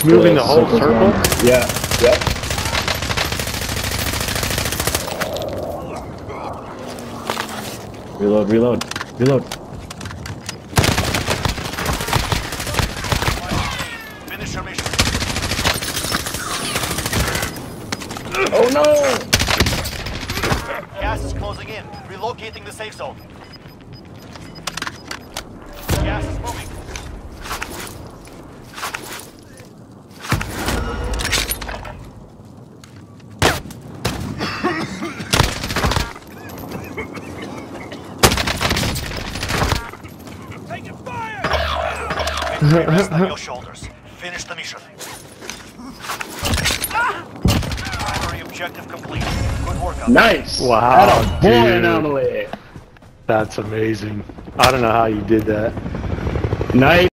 moving the whole circle? Yeah. Yep. Reload, reload, reload. Finish your mission. Oh no! Gas is closing in. Relocating the safe zone. Gas is moving. Taking fire! Victory rests on your shoulders. Finish the mission. Primary objective complete. Good work out there. Nice! Wow, Boy, dude. anomaly! That's amazing. I don't know how you did that. Nice.